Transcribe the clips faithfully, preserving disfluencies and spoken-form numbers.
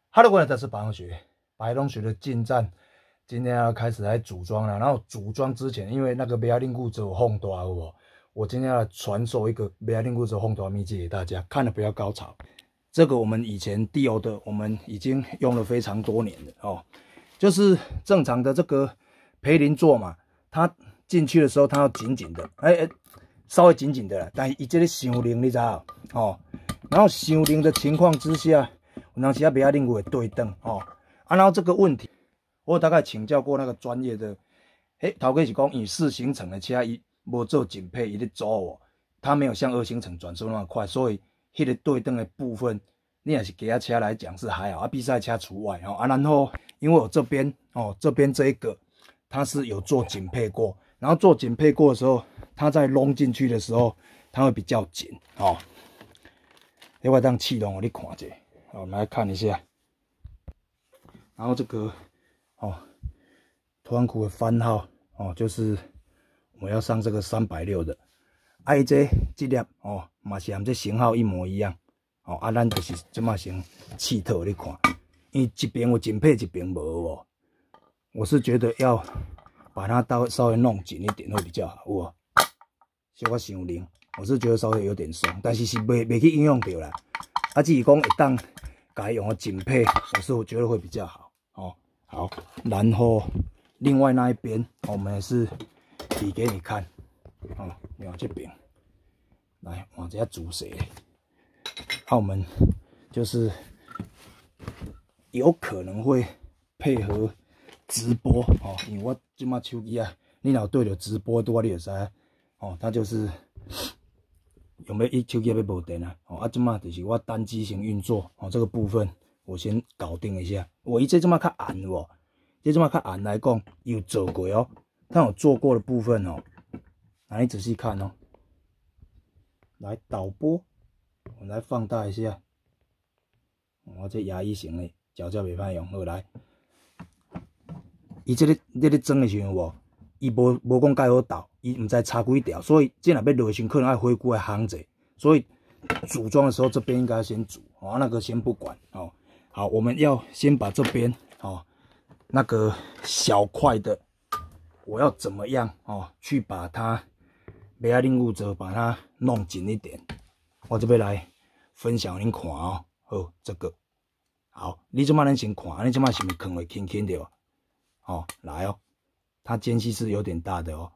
哈喽，各位，这是白龙学，白龙学的进站，今天要开始来组装了。然后组装之前，因为那个梅亚令固只有烘多我，我今天要传授一个梅亚令固只有烘多秘籍给大家，看了不要高潮。这个我们以前 D O 的，我们已经用了非常多年了哦。就是正常的这个培林座嘛，它进去的时候它要紧紧的，哎哎，稍微紧紧的啦，但是伊这个伤灵，你知道哦？然后伤灵的情况之下。 有时啊，梅亚令固会对等哦，啊，然后这个问题，我大概请教过那个专业的，诶，头家是讲以四行程的车，伊无做紧配，伊咧走哦，它没有像二行程转速那么快，所以迄个对等的部分，你也是给他车来讲是还好，啊，比赛车除外哦，啊，然后因为我这边哦，这边这一个它是有做紧配过，然后做紧配过的时候，它在弄进去的时候，它会比较紧哦，另外当气动哦，你看一下。 好，我们来看一下，然后这个哦，团库的番号哦，就是我们要上这个三百六的，啊，伊这这粒哦，嘛是和这型号一模一样哦，啊，咱就是这么先试套你看，因为一边有紧配，一边无哦，我是觉得要把它到稍微弄紧一点会比较好，有无？小可伤灵，我是觉得稍微有点松，但是是袂袂去影响到啦，啊，只是讲会当。 改用个紧配，我是我觉得会比较好哦。好，然后另外那一边我们也是比给你看哦。你看这边，来往这下煮水。那、啊、我们就是有可能会配合直播哦，因为我即马手机啊，你若对着直播拄啊，你就知哦，它就是。 有没有一手机要无电啊？哦，啊，即马就是我单机型运作哦，这个部分我先搞定一下。我伊这即马较暗哦，这即马较暗来讲有做过哦，但有做过的部分哦，来你仔细看哦，来导播，我来放大一下。我这压抑型的脚脚袂歹用，好来，伊这个这个装的时候无，伊无无讲介好导。 伊毋知插几条，所以这若要落时可能要回顾来夯者，所以组装的时候这边应该先组哦，那个先不管哦。好，我们要先把这边哦那个小块的，我要怎么样哦去把它梅亚令固则把它弄紧一点。我这边来分享恁看哦，好这个好，你即马咱先看，你即马是毋是坑会轻轻的哦？哦，来哦，它间隙是有点大的哦。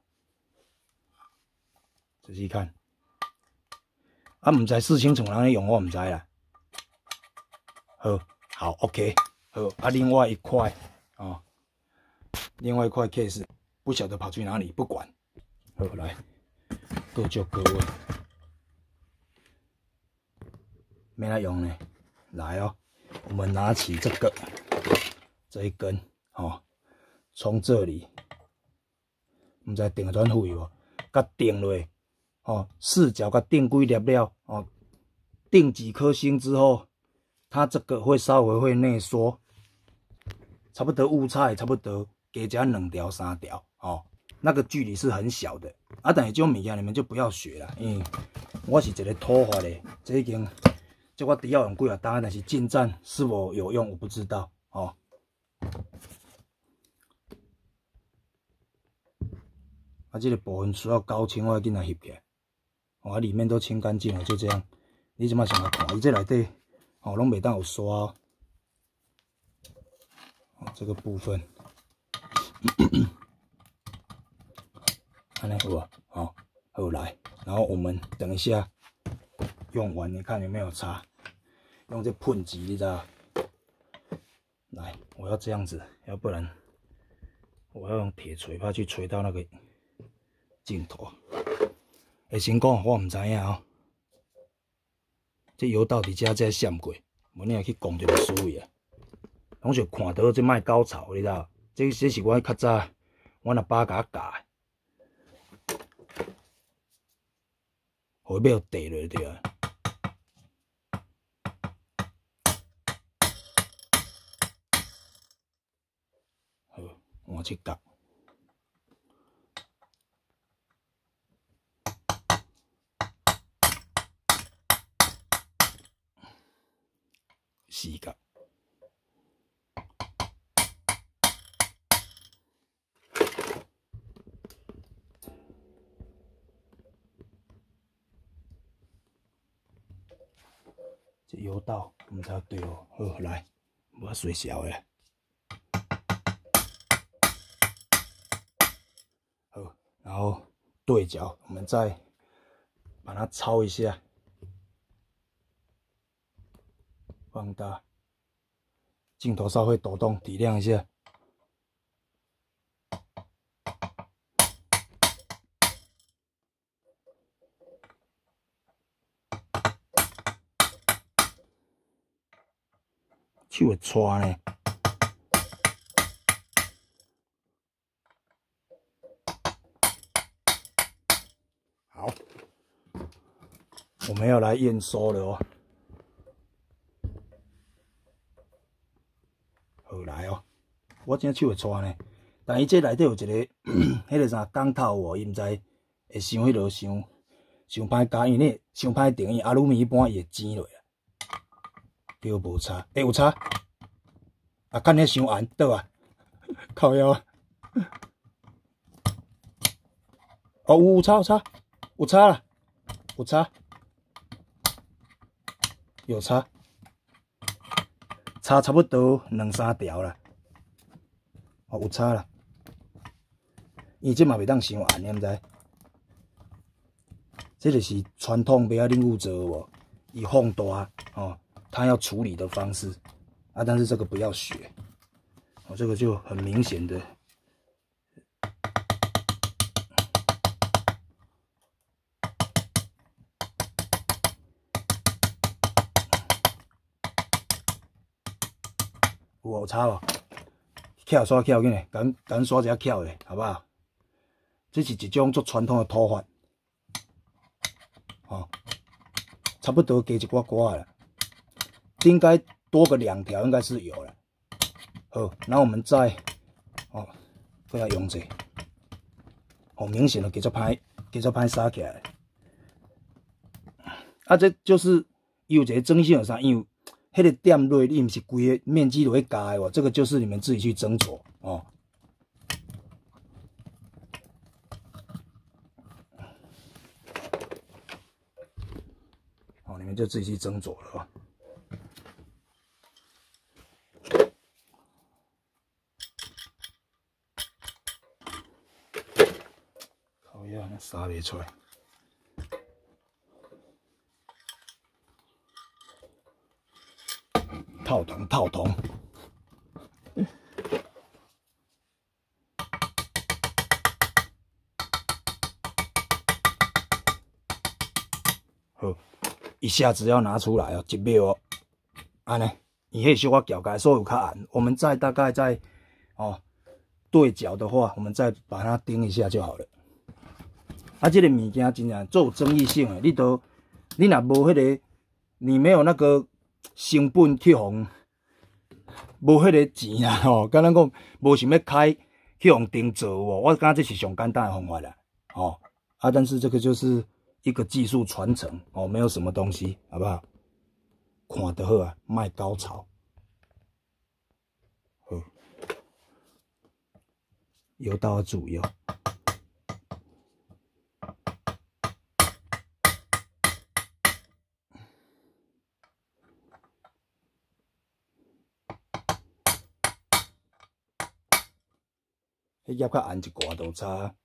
仔细看，啊，唔知四星从哪里用，我唔知啦。好，好 ，OK， 好，啊，另外一块哦，另外一块 case 不晓得跑去哪里，不管。好，来，各就各位，没来用呢。来哦，我们拿起这个这一根哦，从这里，唔知顶转废无，甲顶落。 哦，四角给定几粒了哦，定几颗星之后，它这个会稍微会内缩，差不多误差差不多加加两条三条哦，那个距离是很小的啊。但是这种物件你们就不要学了，因为我是一个土法的，这已经这我底要用几啊单，但是进站是否有用我不知道哦。啊，这个部分需要高清，我要给它翕起来。 哦，里面都清干净了，就这样。你怎么想要看？伊这内底哦，拢袂当有刷哦。哦，这个部分，安尼好不好？好，好来，然后我们等一下用完，你看有没有差？用这喷剂，你知道？来，我要这样子，要不然我要用铁锤把它去锤到那个镜头。 会成功，我唔知影哦。这油到底遮才闪过，无你也去讲就袂输伊啊。拢是看到这卖高潮，你知道？这这是我较早我阿爸甲我教的，后尾要地落对啊。好，换七角。 四角， 油到，我们才对哦。好，来，我水小的。好，然后对角，我们再把它抄一下，放大，镜头稍微抖动，体谅一下。手会搓呢。好，我们要来验收了哦。好来哦，我真手会搓呢，但伊这内底有一个，迄个啥钢头哦，伊毋知会伤迄落伤伤歹加，因为你伤歹定，伊阿鲁米一般伊会煎落啊。叫无差，会、欸、有差。啊，干迄伤红倒啊，靠腰啊！哦，有差有差有差啦，有差，有差，差差不多两三条啦。哦，有差啦，伊这嘛袂当伤红，你毋知？这就是传统不要令物者哦，以放大哦，他要处理的方式啊，但是这个不要学，哦，这个就很明显的。有有差无？巧刷巧紧嘞，赶赶刷一下巧嘞，好不好？这是一种足传统的土法，哦，差不多加一寡寡了，应该多个两条应该是有了。好，然后我们再哦，再来用者，好明显的给这拍，给这拍撒起来。啊，这就是有一个争性有啥？因为迄个点落，你毋是规个面积都会加的哦，这个就是你们自己去斟酌哦。哦，你们就自己去斟酌了哦。靠呀，那撒袂出来。套筒，套筒。好，一下子要拿出来哦，一秒哦，安尼，伊迄小可搅开，所以有较暗。我们再大概再哦对角的话，我们再把它钉一下就好了。啊，这个物件真正做有争议性的，你都你若无迄个，你没有那个成本去互，无迄个钱啊吼，敢若讲无想要开去互钉做哦，我感觉这是上简单的方法啦，哦啊，但是这个就是一个技术传承哦，没有什么东西，好不好？看得好啊，卖高潮，好，油到要注意哦。迄叶较红一寡都差。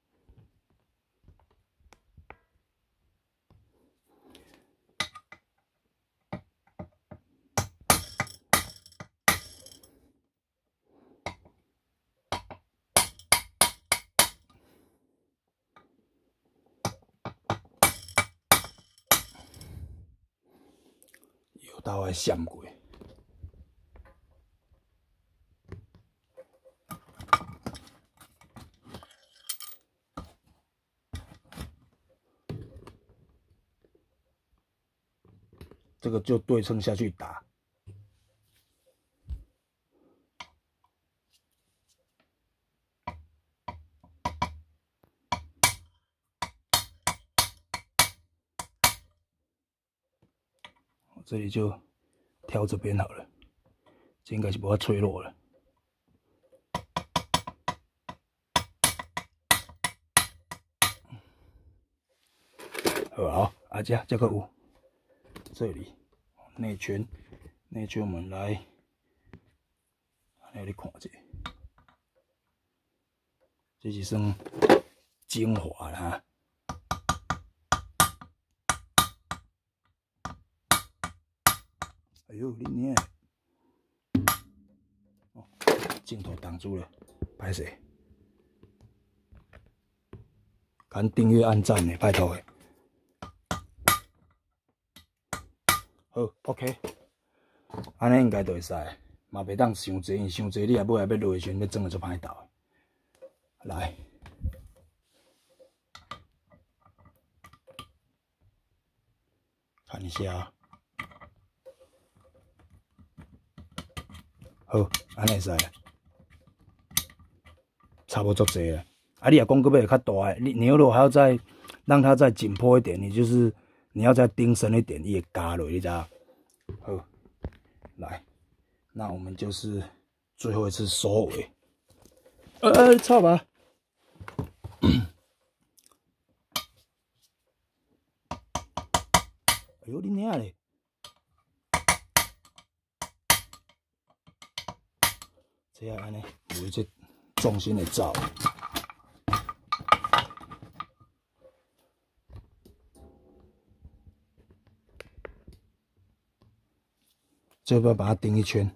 油到要闪过。这个就对称下去打，这里就挑这边好了，这应该是不要脆弱了。好，啊，这这个有这里， 内圈，内圈我们来，来你看一下，这是算精华啦。哎呦，你娘！哦，镜头挡住了，拍谁？赶订阅、按赞呢，拜托诶。好 ，OK， 安尼应该就会使，嘛袂当伤济，因为伤济你也尾来要落时阵要装个足歹斗。来，看一下。 好，安尼会使啦，差不多足济啦。啊，你若讲搁要较大诶，你你如果还要再让它再紧迫一点，你就是你要再盯深一点，伊会加落，你知道？好，来，那我们就是最后一次收尾。呃呃，操吧！哎呦，你娘嘞！ 这样安尼，有这重心会走。这边把它钉一圈。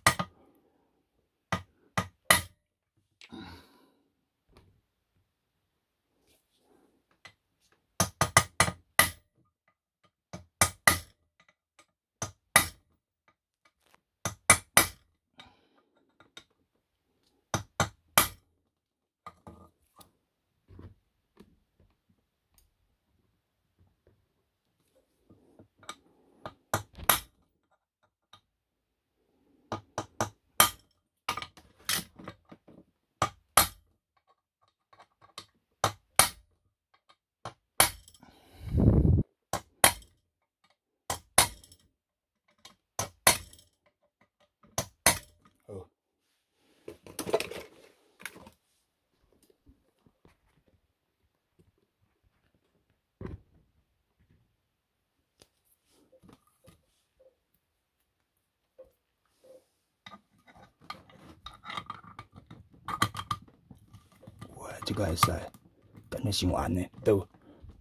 好，哇，这个会使，感觉伤暗呢，对不？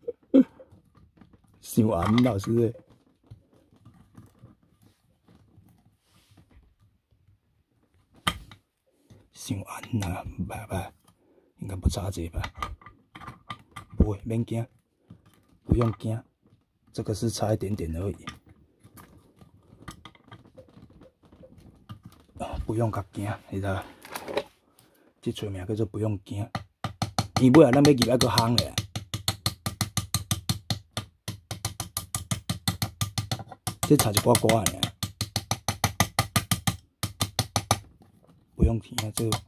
伤暗，老师诶。 伤暗啦，拜拜，应该不差这吧？不会，免惊，不用惊，这个是差一点点而已。啊，不用甲惊，你知道？这出名叫做不用惊，伊尾仔咱要入还阁夯咧。这差一寡寡尔。 不用听啊，这个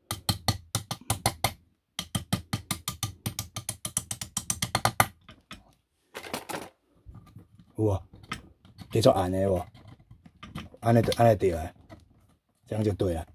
有无？继续按的无？按的就按的对啊，这样就对了。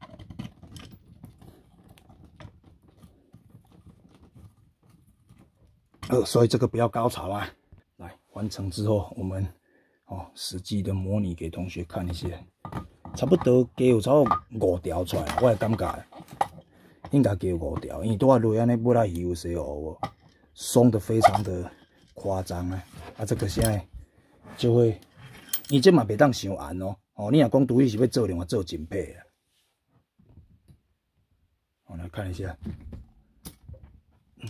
呃，所以这个不要高潮啊。来，完成之后，我们哦实际的模拟给同学看一下。 差不多加有差不多五条出来，我的感觉应该加有五条，因为拄仔落安尼不来油些哦，松的非常的夸张啊！啊，这个现在就会，伊这嘛袂当伤暗哦。哦，你若讲独立是要做另外做真配啊。我来看一下，嗯、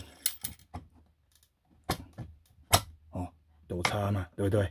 哦，有差嘛，对不对？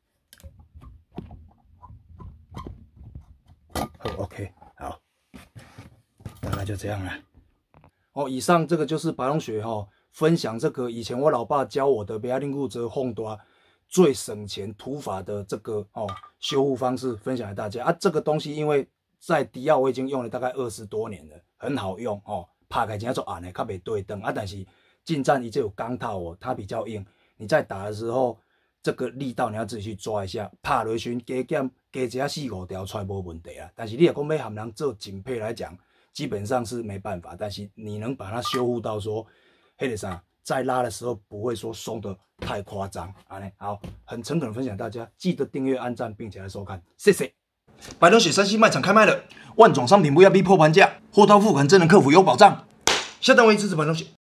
OK， 好，大概就这样了。哦，以上这个就是白龙学哈、哦、分享这个以前我老爸教我的贝亚林固则烘多最省钱土法的这个哦修护方式，分享给大家啊。这个东西因为在迪奥我已经用了大概二十多年了，很好用哦，拍开真做暗的，较袂对灯啊。但是近战一直有钢套哦，它比较硬，你在打的时候。 这个力道你要自己去抓一下，拍落去加减加一下四五条出来无问题啊。但是你若讲要含人做紧配来讲，基本上是没办法。但是你能把它修护到说，迄个啥， 在拉的时候不会说松的太夸张。啊嘞，好，很诚恳的分享大家，记得订阅、按赞，并且来收看，谢谢。百东雪山西卖场开卖了，万种商品 V I P 破盘价，货到付款，真人客服有保障。下单为支持百东雪。